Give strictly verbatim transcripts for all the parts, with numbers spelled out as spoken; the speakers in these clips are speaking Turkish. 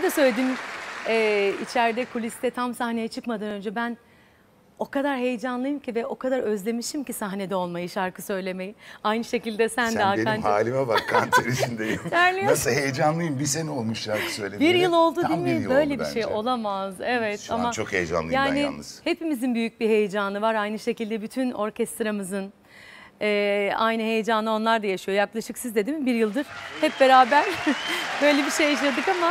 de söyledim e, içeride kuliste tam sahneye çıkmadan önce ben o kadar heyecanlıyım ki ve o kadar özlemişim ki sahnede olmayı, şarkı söylemeyi. Aynı şekilde sen, Sen de Hakan. benim halime bak, kanter içindeyim. Terliyorsun. Nasıl heyecanlıyım, bir sene olmuş şarkı söylemeye. Bir yıl oldu Tam değil mi? bir yıl Böyle oldu bir şey bence. olamaz. Evet. Şu ama an çok heyecanlıyım yani ben yalnız. Hepimizin büyük bir heyecanı var. Aynı şekilde bütün orkestramızın e, aynı heyecanı onlar da yaşıyor. Yaklaşık siz de değil mi? Bir yıldır hep beraber böyle bir şey yaşadık ama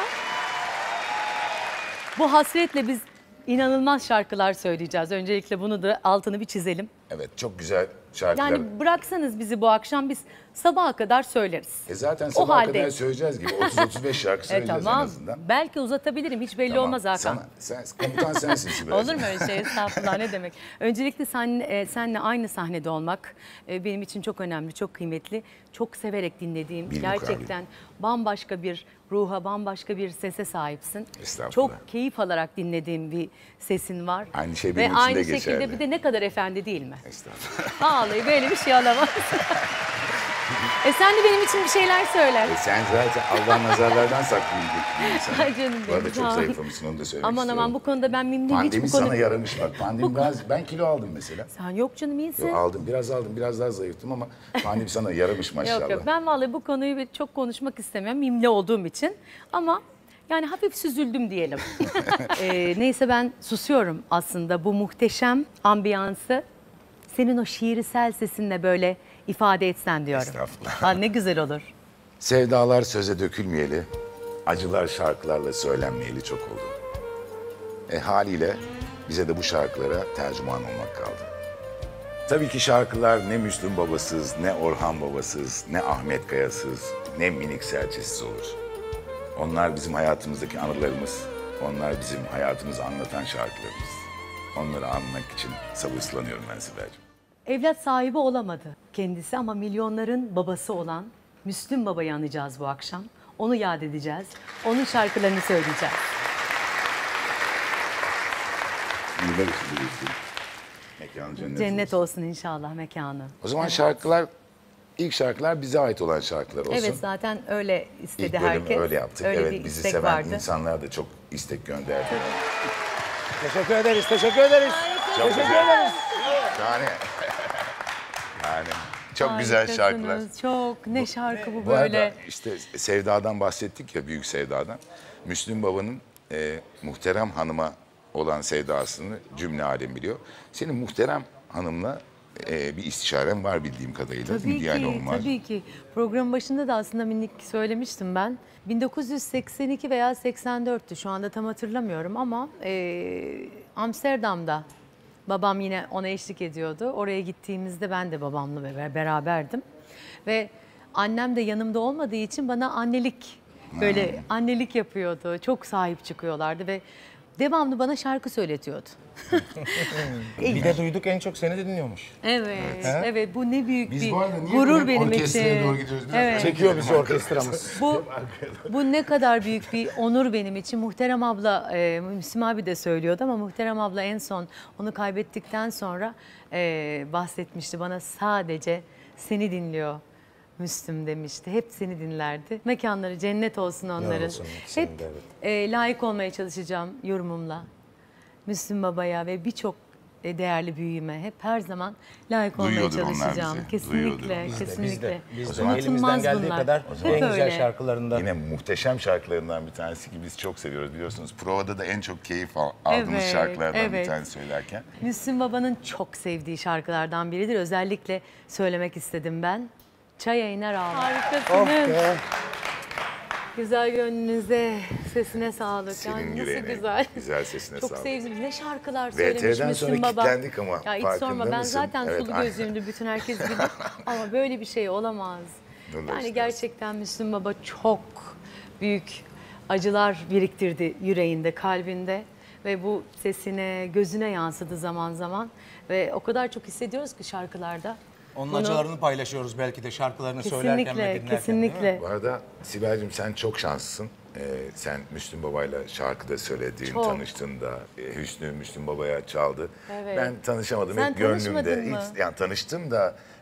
bu hasretle biz inanılmaz şarkılar söyleyeceğiz. Öncelikle bunu da altını bir çizelim. Evet, çok güzel şarkılar. Yani bıraksanız bizi bu akşam biz sabaha kadar söyleriz. E zaten O sabaha halde. kadar söyleyeceğiz gibi otuz otuz beş şarkı E söyleyeceğiz tamam. en azından. Belki uzatabilirim. Hiç belli Tamam. olmaz Hakan. Sana, sen, komutan sensin Sibel. Olur mu öyle şey? Estağfurullah, ne demek. Öncelikle sen, e, seninle aynı sahnede olmak e, benim için çok önemli, çok kıymetli. Çok severek dinlediğim, Bil gerçekten mukabele. bambaşka bir ruha, bambaşka bir sese sahipsin. Estağfurullah. Çok keyif alarak dinlediğim bir sesin var. Aynı şey Ve benim için aynı de şekilde geçerli. bir de ne kadar efendi değil mi? Estağfurullah. Vallahi böyle bir şey olamaz. E sen de benim için bir şeyler söyle. E sen zaten Allah nazarlardan saklıyor bir insan. Ay canım Bu arada benim, çok sağ ol. zayıflamışsın, onu da söylemek Aman istiyorum. aman bu konuda ben mimliyim. Hiç Pandemi bu konu... sana yaramış bak. Pandemi biraz, ben kilo aldım mesela. Sen yok canım, iyisin. Yok, aldım, biraz aldım, biraz daha zayıftım ama pandemi sana yaramış maşallah. Yok yok, ben vallahi bu konuyu çok konuşmak istemiyorum mimli olduğum için ama yani hafif süzüldüm diyelim. ee, neyse ben susuyorum aslında, bu muhteşem ambiyansı senin o şiirsel sesinle böyle ifade etsen diyorum. Estağfurullah. Ha, ne güzel olur. Sevdalar söze dökülmeyeli, acılar şarkılarla söylenmeyeli çok oldu. E haliyle bize de bu şarkılara tercüman olmak kaldı. Tabii ki şarkılar ne Müslüm Babasız, ne Orhan Babasız, ne Ahmet Kayasız, ne Minik Serçesiz olur. Onlar bizim hayatımızdaki anılarımız, onlar bizim hayatımızı anlatan şarkılarımız. Onları anmak için sabırsızlanıyorum ben Sibel'ciğim. Evlat sahibi olamadı kendisi ama milyonların babası olan Müslüm Baba'yı anacağız bu akşam. Onu yad edeceğiz. Onun şarkılarını söyleyeceğiz. Yıllar içinde geçti. Mekanı cennet, Cennet olsun. olsun inşallah mekanı. O zaman Evet. şarkılar, ilk şarkılar bize ait olan şarkılar olsun. Evet, zaten öyle istedi İlk bölümü herkes. öyle yaptık. Öyle evet, bir bizi istek seven vardı. insanlar da çok istek gönderdi. Teşekkür ederiz, teşekkür ederiz. Çok Teşekkür güzel. ederiz. Yani, yani çok güzel şarkılar. Harikasınız, çok. Ne şarkı bu Bu böyle. arada işte Sevda'dan bahsettik ya, Büyük Sevda'dan. Müslüm Baba'nın e, Muhterem Hanım'a olan sevdasını cümle alem biliyor. Senin Muhterem Hanım'la e, bir istişaren var bildiğim kadarıyla. Tabii bir ki, diyaloğun var. tabii ki. Programın başında da aslında minik söylemiştim ben. bin dokuz yüz seksen iki veya seksen dörttü, şu anda tam hatırlamıyorum ama e, Amsterdam'da babam yine ona eşlik ediyordu. Oraya gittiğimizde ben de babamla be- beraberdim. Ve annem de yanımda olmadığı için bana annelik, böyle annelik yapıyordu. Çok sahip çıkıyorlardı ve devamlı bana şarkı söyletiyordu. Bir de duyduk en çok seni de dinliyormuş. Evet, evet, bu ne büyük Biz bir bu arada niye gurur böyle benim orkestraya için. doğru gidiyoruz? Biraz Evet. Çekiyor bizi orkestramız. Bu bu ne kadar büyük bir onur benim için. Muhterem abla, e, Müslüm abi de söylüyordu ama Muhterem abla en son onu kaybettikten sonra e, bahsetmişti. Bana sadece seni dinliyor Müslüm demişti. Hep seni dinlerdi. Mekanları cennet olsun onların. olsun ikisinin Hep de, evet. e, layık olmaya çalışacağım yorumumla. Müslüm Baba'ya ve birçok e, değerli büyüğüme hep her zaman layık olmaya Duyuyordur onlar çalışacağım. bizi, Kesinlikle, duyuyordur. Biz de, kesinlikle. Biz de, biz de Unutulmaz elimizden geldiği bunlar. kadar Hep en güzel öyle. şarkılarında. Yine muhteşem şarkılarından bir tanesi ki biz çok seviyoruz biliyorsunuz. Provada da en çok keyif al- aldığımız Evet, şarkılardan bir evet. tanesi söylerken. Müslüm Baba'nın çok sevdiği şarkılardan biridir. Özellikle söylemek istedim ben. Çaya iner ağlar. Harikasınız. Oh be. Güzel gönlünüze, sesine sağlık. Senin Yani nasıl yüreğine, güzel. güzel sesine Çok sağlık. sevdim. Ne şarkılar V söylemiş T R'den Müslüm sonra Baba. kilitlendik ama Ya hiç farkında sorma, ben mısın? zaten Evet, sulu aynen. gözlüğümdü, bütün herkes bilir. Ama böyle bir şey olamaz. Öyle Yani işte. gerçekten Müslüm Baba çok büyük acılar biriktirdi yüreğinde, kalbinde. Ve bu sesine, gözüne yansıdı zaman zaman. Ve o kadar çok hissediyoruz ki şarkılarda. Onun Bunu- acılarını paylaşıyoruz belki de şarkılarını söylerken ve Kesinlikle, dinlerken. kesinlikle. değil mi? Bu arada Sibel'cim sen çok şanslısın. Ee, sen Müslüm Baba'yla şarkıda söylediğin, Çok. tanıştığında e, Hüsnü Müslüm Baba'ya çaldı. Evet. Ben tanışamadım Sen hep gönlümde. tanışmadın mı? Hiç, yani tanıştım da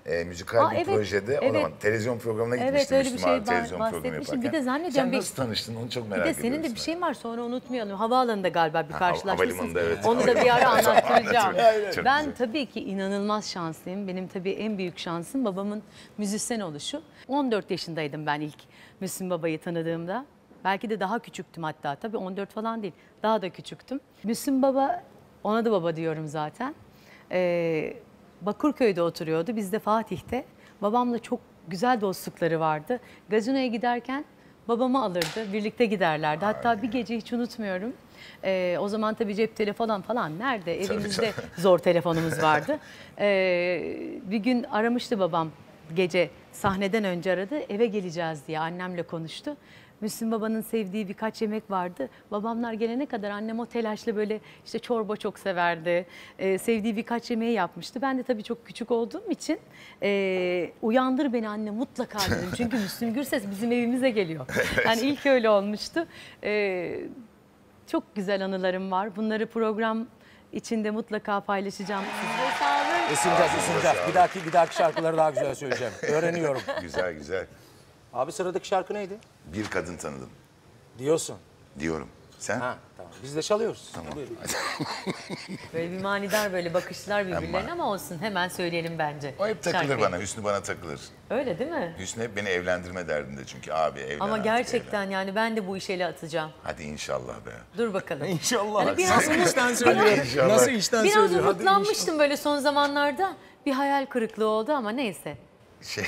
e, müzikal Aa, bir evet, projede o evet. zaman televizyon programına Evet, gitmiştim öyle bir Müslüm abi şey televizyon programı bahsetmiştim. yaparken. Bir de zannediyorum Sen bir- nasıl tanıştın onu çok Bir merak de ediyorum. senin de bir şeyin var, sonra unutmayalım. Havaalanında galiba bir Ha, karşılaşmışsınız. havalimanında, evet. Onu da bir ara anlattıracağım. Anlatırım. Çok Ben güzel. tabii ki inanılmaz şanslıyım. Benim tabii en büyük şansım babamın müzisyen oluşu. on dört yaşındaydım ben ilk Müslüm Baba'yı tanıdığımda. Belki de daha küçüktüm hatta. Tabii on dört falan değil. Daha da küçüktüm. Müslüm Baba, ona da baba diyorum zaten. Ee, Bakırköy'de oturuyordu. Biz de Fatih'te. Babamla çok güzel dostlukları vardı. Gazinoya giderken babamı alırdı. Birlikte giderlerdi. Hatta bir gece hiç unutmuyorum. Ee, o zaman tabii cep telefonu falan nerede? Evimizde zor telefonumuz vardı. Ee, bir gün aramıştı babam, gece sahneden önce aradı. Eve geleceğiz diye annemle konuştu. Müslüm Baba'nın sevdiği birkaç yemek vardı. Babamlar gelene kadar annem o telaşla böyle işte çorba çok severdi. Ee, sevdiği birkaç yemeği yapmıştı. Ben de tabii çok küçük olduğum için e, uyandır beni anne mutlaka dedim. Çünkü Müslüm Gürses bizim evimize geliyor. Yani ilk öyle olmuştu. Ee, çok güzel anılarım var. Bunları program içinde mutlaka paylaşacağım. Size sağlık. Isınacağız, ısınacağız. Bir dahaki, bir dahaki şarkıları daha güzel söyleyeceğim. Öğreniyorum. Güzel güzel. Abi sıradaki şarkı neydi? Bir kadın tanıdım Diyorsun. diyorum. Sen? Ha tamam. Biz de çalıyoruz. Tamam. Buyurun. Böyle bir manidar böyle bakışlar birbirlerine ama olsun, hemen söyleyelim bence. O hep takılır şarkıyı. bana, Hüsnü bana takılır. Öyle değil mi? Hüsnü hep beni evlendirme derdinde çünkü abi evlen Ama artık, gerçekten evlen. yani ben de bu işe el atacağım. Hadi inşallah be. Dur bakalım. İnşallah. Yani biraz Nasıl umut- işten söylüyor? İnşallah. Nasıl işten Biraz söylüyor? Hadi umutlanmıştım böyle son zamanlarda. Bir hayal kırıklığı oldu ama neyse. Şey,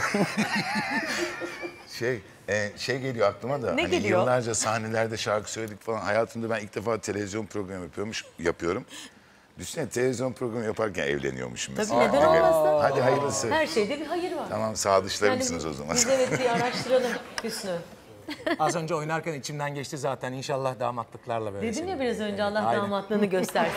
şey, e, şey geliyor aklıma da. Ne hani geliyor? Yıllarca sahnelerde şarkı söyledik falan. Hayatımda ben ilk defa televizyon programı yapıyormuş, yapıyorum. Düşünsene televizyon programı yaparken evleniyormuşum Tabii mesela. neden olmasın? Hadi hayırlısı. Her şeyde bir hayır var. Tamam sadıçlar Yani mısınız bu- o zaman? Biz evet bir araştıralım Hüsnü. Az önce oynarken içimden geçti zaten. İnşallah damatlıklarla böyle. Dedim ya sevgili. biraz önce Allah Aynen. damatlığını göstersin.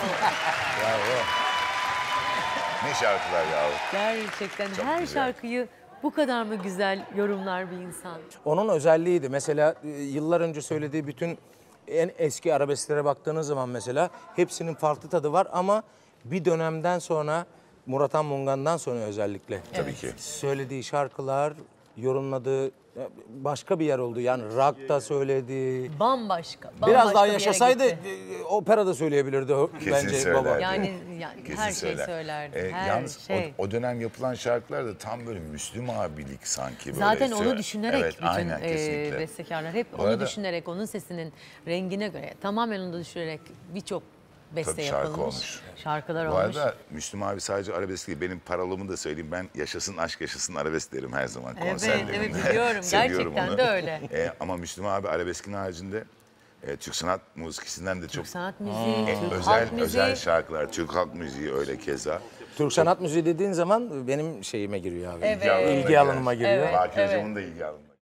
Ne şarkılar ya. Gerçekten her güzel. şarkıyı bu kadar mı güzel yorumlar bir insan? Onun özelliğiydi. Mesela e, yıllar önce söylediği bütün en eski arabesklere baktığınız zaman mesela hepsinin farklı tadı var ama bir dönemden sonra Murat Han Mungan'dan sonra özellikle Tabii ki. söylediği şarkılar, yorumladığı başka bir yer oldu. Yani rock da söyledi. Bambaşka. Biraz bambaşka daha bir yere yaşasaydı gitti. e, opera da söyleyebilirdi o- Kesin bence söylerdi. baba. Yani, yani Kesin her söyler. şey söylerdi. Ee, her yalnız şey. o, o dönem yapılan şarkılar da tam böyle Müslüm abilik sanki böyle. Zaten onu söyle- düşünerek evet, bütün aynen, e, kesinlikle. bestekarlar hep Bu onu arada- düşünerek, onun sesinin rengine göre tamamen onu düşünerek birçok beste Tabii şarkı yapılmış. olmuş. Şarkılar Bu olmuş. arada Müslüm abi sadece arabesk değil. Benim paralımı da söyleyeyim. Ben yaşasın aşk yaşasın arabesk derim her zaman Evet, konserlerimde. evet, biliyorum. Seviyorum Gerçekten onu. de öyle. Ee, ama Müslüm abi arabeskin haricinde e, Türk sanat müziğinden de çok Türk sanat müziği, e, Türk özel halk müziği. özel şarkılar. Türk halk müziği öyle keza. Türk sanat müziği dediğin zaman benim şeyime giriyor abi. Evet. İlgi alanıma giriyor. Evet, Baki evet. Hocam'ın da ilgi alanına.